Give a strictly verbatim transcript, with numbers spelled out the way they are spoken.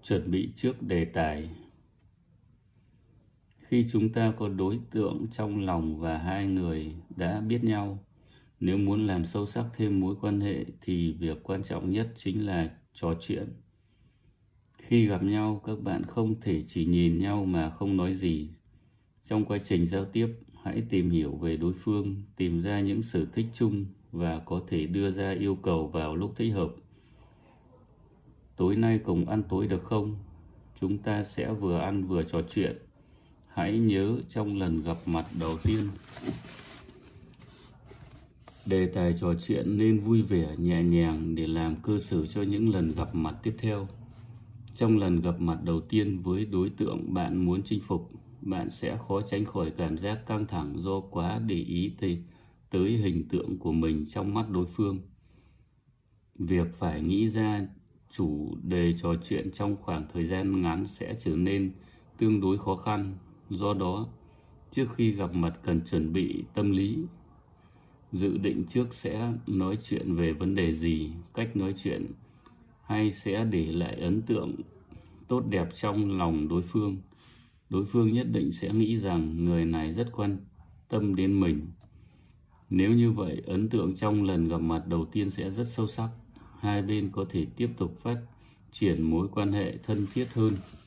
Chuẩn bị trước đề tài. Khi chúng ta có đối tượng trong lòng và hai người đã biết nhau, nếu muốn làm sâu sắc thêm mối quan hệ thì việc quan trọng nhất chính là trò chuyện. Khi gặp nhau, các bạn không thể chỉ nhìn nhau mà không nói gì. Trong quá trình giao tiếp, hãy tìm hiểu về đối phương, tìm ra những sở thích chung và có thể đưa ra yêu cầu vào lúc thích hợp. Tối nay cùng ăn tối được không? Chúng ta sẽ vừa ăn vừa trò chuyện. Hãy nhớ trong lần gặp mặt đầu tiên, đề tài trò chuyện nên vui vẻ, nhẹ nhàng để làm cơ sở cho những lần gặp mặt tiếp theo. Trong lần gặp mặt đầu tiên với đối tượng bạn muốn chinh phục, bạn sẽ khó tránh khỏi cảm giác căng thẳng do quá để ý tới, tới hình tượng của mình trong mắt đối phương. Việc phải nghĩ ra chủ đề trò chuyện trong khoảng thời gian ngắn sẽ trở nên tương đối khó khăn. Do đó, trước khi gặp mặt cần chuẩn bị tâm lý, dự định trước sẽ nói chuyện về vấn đề gì, cách nói chuyện, hay sẽ để lại ấn tượng tốt đẹp trong lòng đối phương. Đối phương nhất định sẽ nghĩ rằng người này rất quan tâm đến mình. Nếu như vậy, ấn tượng trong lần gặp mặt đầu tiên sẽ rất sâu sắc. Hai bên có thể tiếp tục phát triển mối quan hệ thân thiết hơn.